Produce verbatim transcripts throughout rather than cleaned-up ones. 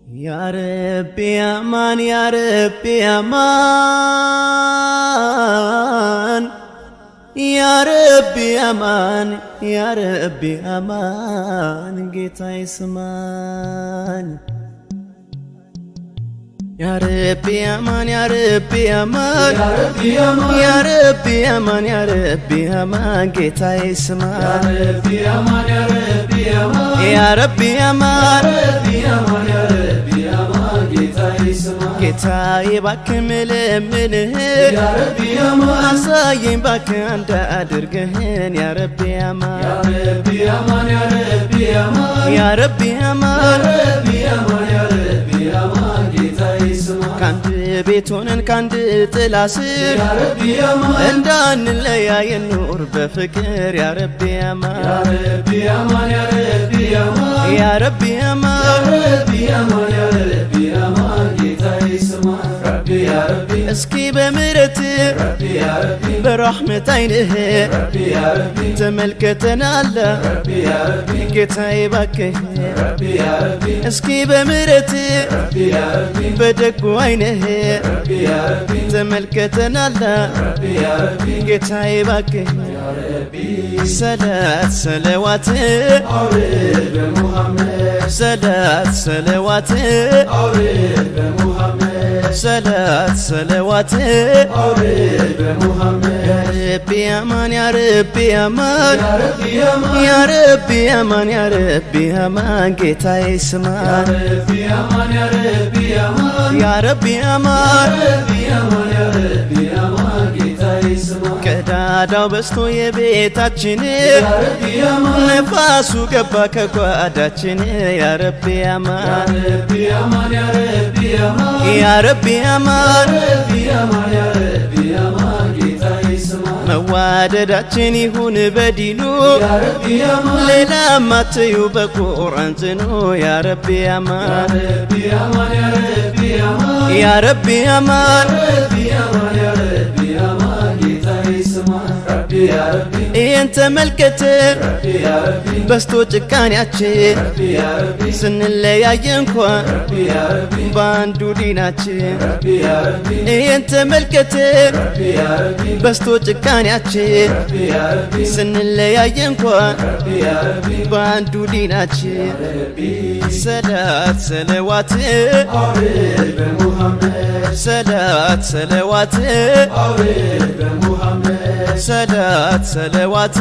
Ya Rabbi aman, Ya Rabbi aman, Ya Rabbi aman, Ya Rabbi aman, Gita isman. Ya Rabbi aman, Ya Rabbi aman, Ya Rabbi aman, Ya Rabbi aman, Ya Rabbi aman, Gita isman. Ya Rabbi aman, Ya Rabbi aman, Ya Rabbi aman, Ya Rabbi aman, Ya Rabbi aman, Gita isman. Gita ibakh melemeneh, Ya Rabbi aman, asayin bakh anda adirgehen. Ya Rabbi aman, Ya Rabbi aman, Ya Rabbi aman, Ya Rabbi Ya aman, Rabbi aman, Ya Rabbi aman, Gita isman. ካንድ ቤት ሆነን ካንድ ጥላ ስር Ya Rabbi aman, እንዳንለያይ ኑር በፍቅር ያ ረቢ አማን Ya Rabbi aman, Ya Rabbi aman, ያ ረቢ Ya አማን Rabbi aman, Ya Rabbi aman, Gita isman. Rabbi Ya Rabbi, እስኪ በምህረት Rabbi Ya Rabbi, በረሕመት አይንህ Rabbi Ya Rabbi, ተመልከተን አለ Rabbi Ya Rabbi, ጌታዬ እባክህ Rabbi Ya Rabbi, እስኪ በምህረት Rabbi Ya Rabbi, በደጉ አይንህ Rabbi Ya Rabbi, ተመልከተን አለ Rabbi Ya Rabbi, ጌታዬ እባክህ Ya Rabbi. ሰላት ሰለዋት أورد بمحمد، ሰላት ሰለዋት أورد بمحمد، ሰላት ሰለዋት أورد بمحمد. ያ ረቢ አማን ያ ረቢ አማን يا ربي أمان، ያ ረቢ አማን ያ ረቢ አማን ጌታዬ يا ስማን ربي أمان، يا ربي أمان، ያ ረቢ يا አማን ربي أمان، يا ربي أمان، جيتا يسمع. ቀዳዳው በስቶ የቤታችን يا ربي أمان، ነፋሱ ገባ ከጓዳችን ያ ረቢ يا አማን ربي أمان، يا ربي أمان، ያ ረቢ አማን يا ربي أمان، يا ربي أمان، جيتا يسمع. መዋደዳችን ይሁን በዲኑ يا ربي أمان، ሌላ ማትዩ በቁርአን ጽኑ ያ ረቢ يا አማን ربي أمان، يا ربي أمان، ያ ረቢ አማን يا ربي أمان، يا ربي أمان، جيتا يسمع. ربي يا ربي، ይህን ተመልከት ربي يا ربي، በስቶ ጭካኔያችን ربي يا ربي، ስንለያየ እንኳን ربي يا ربي، በአንዱ ዲናችን ربي يا ربي، ይህን ተመልከት ربي يا ربي، በስቶ ጭካኔያችን ربي يا ربي، ስንለያየ እንኳን ربي يا ربي، በአንዱ ዲናችን ربي. ሰላት ሰለዋት أورد بمحمد، ሰላት ሰለዋት أورد بمحمد، ሰላት ሰለዋት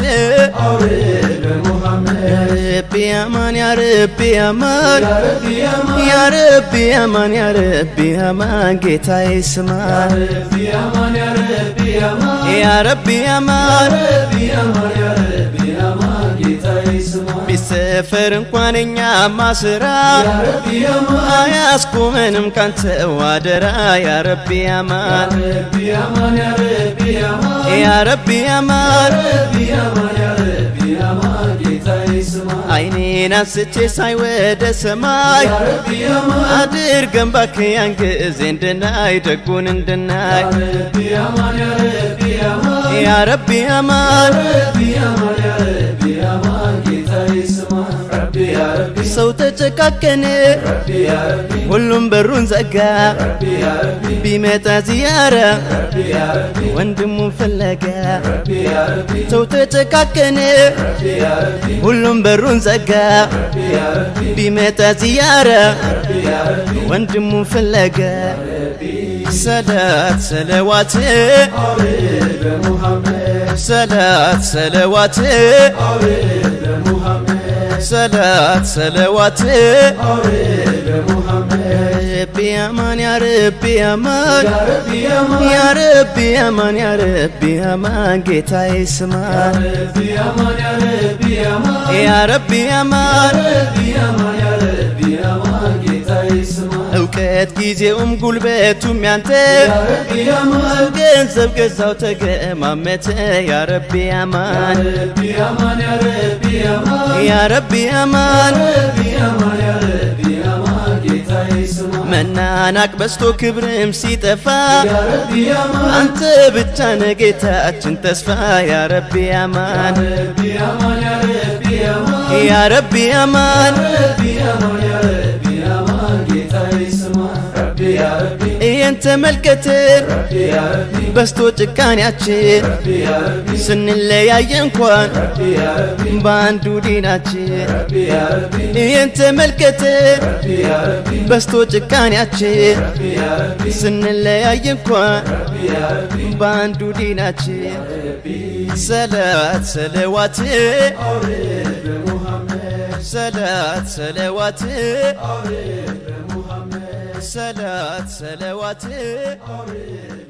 أورد بمحمد. ያ ረቢ አማን ያ ረቢ አማን يا ربي أمان، ያ ረቢ አማን ያ ረቢ አማን ጌታዬ يا ስማን ربي أمان، يا ربي أمان، ያ ረቢ يا አማን ربي أمان، يا ربي أمان، جيتا يسمع. ቢሰፈር እንኳን እኛ ማስራ يا ربي أمان، አያስቆመንም ካንተው አደራ ያ ረቢ يا አማን ربي أمان، يا ربي أمان، ያ ረቢ يا አማን ربي أمان، يا ربي أمان، جيتا يسمع. አይኔን አንስቼ ሳይ ወደ ሰማይ يا ربي أمان، አድርገን እባክህ ያን ጊዜ እንድናይ ደጉን እንድናይ يا ربي أمان، يا ربي أمان، ያ ረቢ አማን يا ربي أمان، يا ربي أمان، جيتا يسمع. ربي يا ربي، ሰው ተጨካከነ ربي يا ربي، ሁሉም በሩን ዘጋ ربي يا ربي، ቢመጣ ዚያራ ربي يا ربي، ወንድሙን ፈለገ ربي يا ربي، ሰው ተጨካከነ ربي يا ربي، ሁሉም በሩን ዘጋ ربي يا ربي، ቢመጣ ዚያራ ربي يا ربي، ወንድሙን ፈለገ ربي. ሰላት ሰለዋት أورد بمحمد، ሰላት ሰለዋት أورد بمحمد، ሰላት ሰለዋት أورد بمحمد. ረቢ አማን ያ ረቢ አማን يا ربي أمان، ያ ረቢ አማን ያ ረቢ አማን ጌታዬ يا ስማን ربي أمان، يا ربي أمان، ያ ረቢ አማን يا ربي أمان، يا ربي أمان، جيتا يسمع. እውቀት ጊዜውም ጉልበቱም ያንተ يا ربي أمان، ገንዘብ ገዛው ተገማመተ ያ ረቢ يا አማን ربي أمان، يا ربي أمان، ያ ረቢ አማን يا ربي أمان، يا ربي أمان، جيتا يسمع. መናናቅ በስቶ ክብርም ሲጠፋ يا ربي أمان، አንተ ብቻ ነህ ጌታችን ተስፋ ያ ረቢ يا አማን ربي أمان، يا ربي أمان، ያ ረቢ አማን يا ربي أمان، يا ربي أمان، جيتا ተመልከት ربي يا ربي በስቶ ጭካኔያችን ربي يا ربي ስንለያየ እንኳን ربي يا ربي በአንዱ ዲናችን ربي يا ربي ተመልከት ربي يا ربي በስቶ ጭካኔያችን ربي يا ربي ስንለያየ እንኳን ربي يا ربي በአንዱ ዲናችን ربي ሰላት ሰለዋት أورد محمد ሰላት ሰለዋት أورد محمد ሰላት ሰለዋት أورد